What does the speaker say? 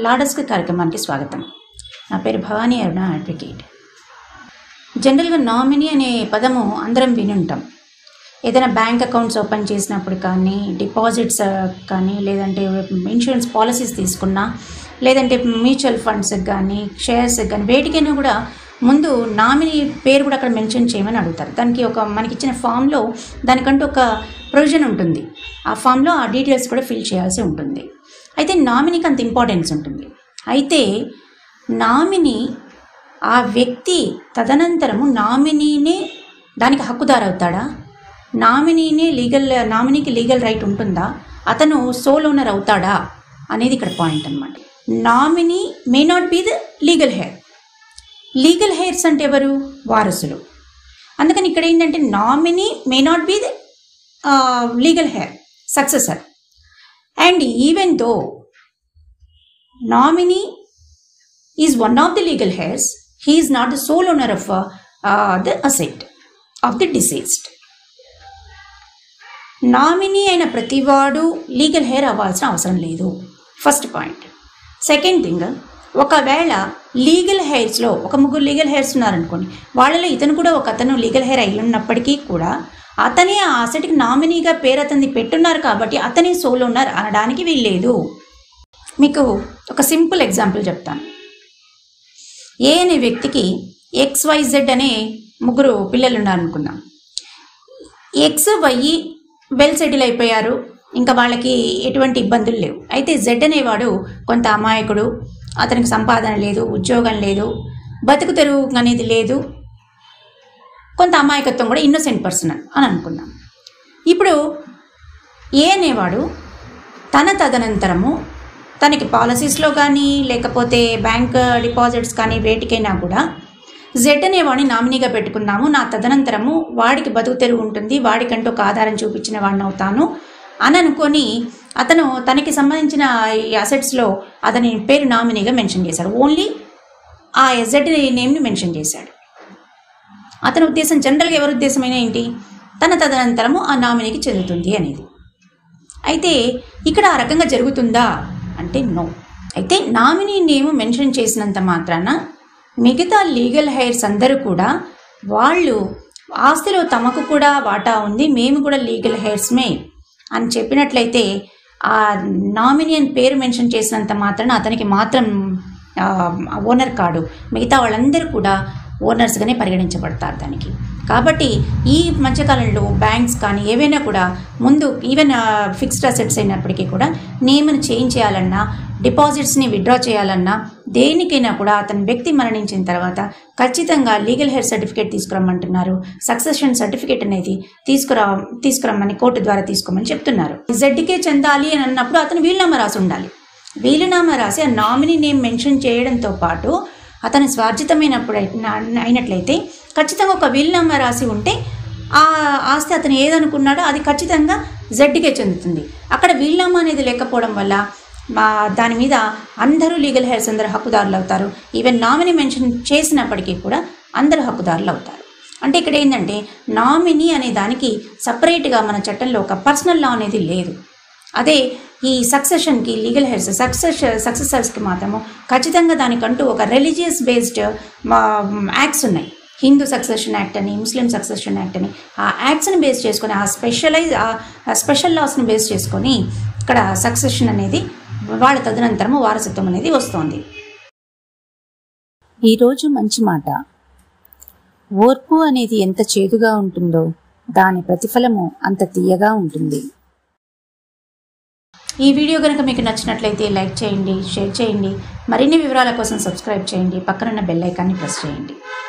లాడస్క్ కార్యక్రమానికి స్వాగతం. నా పేరు భవానీ అరుణ, అడ్వకేట్. జనరల్గా నామినీ అనే పదము అందరం వినుంటాం. ఏదైనా బ్యాంక్ అకౌంట్స్ ఓపెన్ చేసినప్పుడు కానీ, డిపాజిట్స్ కానీ, లేదంటే ఇన్సూరెన్స్ పాలసీస్ తీసుకున్నా, లేదంటే మ్యూచువల్ ఫండ్స్కి కానీ, షేర్స్కి కానీ, వేటికైనా కూడా ముందు నామినీ పేరు కూడా అక్కడ మెన్షన్ చేయమని అడుగుతారు. దానికి మనకి ఇచ్చిన ఫామ్లో దానికంటూ ఒక ప్రొవిజన్ ఉంటుంది. ఆ ఫామ్లో ఆ డీటెయిల్స్ కూడా ఫిల్ చేయాల్సి ఉంటుంది. అయితే నామినీకి అంత ఇంపార్టెన్స్ ఉంటుంది. అయితే నామినీ ఆ వ్యక్తి తదనంతరము నామినీనే దానికి హక్కుదారు అవుతాడా? నామినీకి లీగల్ రైట్ ఉంటుందా? అతను సోల్ ఓనర్ అవుతాడా అనేది ఇక్కడ పాయింట్ అనమాట. Nominee may not be the legal heir. Legal heirs అంటే ఎవరు? వారసులు. అందుకని ఇక్కడ ఏంటంటే nominee may not be the legal heir, successor. And even though nominee is one of the legal heirs, he is not the sole owner of the asset of the deceased. Nominee అయిన ప్రతివాడు legal heir అవ్వాల్సిన అవసరం లేదు, first point. Second thing, ఒకవేళ లీగల్ హెయిర్స్లో ఒక ముగ్గురు లీగల్ హెయిర్స్ ఉన్నారనుకోండి, వాళ్ళలో ఇతను కూడా ఒక అతను లీగల్ హెయిర్ అయి ఉన్నప్పటికీ కూడా అతనే ఆ అసెట్కి నామినీగా పేరు అతన్ని పెట్టున్నారు కాబట్టి అతనే సోల్ ఓనర్ అనడానికి వీల్లేదు. మీకు ఒక సింపుల్ ఎగ్జాంపుల్ చెప్తాను. ఏ అనే వ్యక్తికి XYZ అనే ముగ్గురు పిల్లలు ఉన్నారనుకుందాం. ఎక్స్ వై వెల్ సెటిల్ అయిపోయారు, ఇంకా వాళ్ళకి ఎటువంటి ఇబ్బందులు లేవు. అయితే జెడ్ అనేవాడు కొంత అమాయకుడు, అతనికి సంపాదన లేదు, ఉద్యోగం లేదు, బతుకు తెరువు అనేది లేదు, కొంత అమాయకత్వం కూడా, ఇన్నోసెంట్ పర్సన్ అని అనుకుందాం. ఇప్పుడు ఏ అనేవాడు తదనంతరము తనకి పాలసీస్లో కానీ, లేకపోతే బ్యాంక్ డిపాజిట్స్ కానీ, వేటికైనా కూడా జెడ్ అనేవాడిని నామినీగా పెట్టుకున్నాము, నా తదనంతరము వాడికి బతుకు తెరువు ఉంటుంది, వాడికంటూ ఒక ఆధారం చూపించిన వాడిని అవుతాను అని అనుకొని అతను తనకి సంబంధించిన ఈ అసెట్స్లో అతని పేరు నామినీగా మెన్షన్ చేశాడు. ఓన్లీ ఆ జెడ్ నేమ్ని మెన్షన్ చేశాడు. అతని ఉద్దేశం, జనరల్గా ఎవరి ఉద్దేశమైనా ఏంటి, తదనంతరము ఆ నామినీకి చెందుతుంది అనేది. అయితే ఇక్కడ ఆ రకంగా జరుగుతుందా అంటే నో. అయితే నామినీ నేమ్ మెన్షన్ చేసినంత మాత్రాన మిగతా లీగల్ హెయిర్స్ అందరూ కూడా వాళ్ళు ఆస్తిలో తమకు కూడా వాటా ఉంది, మేము కూడా లీగల్ హెయిర్స్మే అని చెప్పినట్లయితే ఆ నామినీ అని పేరు మెన్షన్ చేసినంత మాత్రాన అతనికి మాత్రం ఓనర్ కాడు, మిగతా వాళ్ళందరూ కూడా ఓనర్స్గానే పరిగణించబడతారు దానికి. కాబట్టి ఈ మధ్యకాలంలో బ్యాంక్స్ కానీ ఏవైనా కూడా ముందు ఈవెన్ ఫిక్స్డ్ అసెట్స్ అయినప్పటికీ కూడా నేమ్ని చేంజ్ చేయాలన్నా, డిపాజిట్స్ని విత్డ్రా చేయాలన్నా, దేనికైనా కూడా అతని వ్యక్తి మరణించిన తర్వాత ఖచ్చితంగా లీగల్ హెయిర్ సర్టిఫికేట్ తీసుకురమ్మంటున్నారు. సక్సెషన్ సర్టిఫికేట్ అనేది తీసుకురమ్మని కోర్టు ద్వారా తీసుకోమని చెప్తున్నారు. జెడ్కే చెందాలి అని అన్నప్పుడు అతను వీలునామా రాసి ఉండాలి. వీలునామా రాసి ఆ నామినీ నేమ్ మెన్షన్ చేయడంతో పాటు అతను స్వార్జితమైనప్పుడు అయినట్లయితే ఖచ్చితంగా ఒక వీలునామా రాసి ఉంటే ఆ ఆస్తి అతను ఏదనుకున్నాడో అది ఖచ్చితంగా జెడ్కే చెందుతుంది. అక్కడ వీలునామా అనేది లేకపోవడం వల్ల దాని మీద అందరూ లీగల్ హెయిర్స్ అందరూ హక్కుదారులు అవుతారు. ఈవెన్ నామినీ మెన్షన్ చేసినప్పటికీ కూడా అందరూ హక్కుదారులు అవుతారు. అంటే ఇక్కడ ఏంటంటే నామినీ అనే దానికి సపరేట్గా మన చట్టంలో ఒక పర్సనల్ లా అనేది లేదు. అదే ఈ సక్సెషన్కి లీగల్ హెయిర్స్ సక్సెసర్స్కి మాత్రము ఖచ్చితంగా దానికంటూ ఒక రిలీజియస్ బేస్డ్ యాక్ట్స్ ఉన్నాయి. హిందూ సక్సెషన్ యాక్ట్ అని, ముస్లిం సక్సెషన్ యాక్ట్ అని, ఆ యాక్ట్స్ని బేస్ చేసుకొని ఆ స్పెషల్ లాస్ని బేస్ చేసుకొని ఇక్కడ సక్సెషన్ అనేది వాళ్ళ తదనంతరము వారసత్వం అనేది వస్తుంది. ఈరోజు మంచి మాట. ఓర్పు అనేది ఎంత చేదుగా ఉంటుందో దాని ప్రతిఫలము అంత తీయగా ఉంటుంది. ఈ వీడియో కనుక మీకు నచ్చినట్లయితే లైక్ చేయండి, షేర్ చేయండి. మరిన్ని వివరాల కోసం సబ్స్క్రైబ్ చేయండి. పక్కనున్న బెల్ ఐకాన్ని ప్రెస్ చేయండి.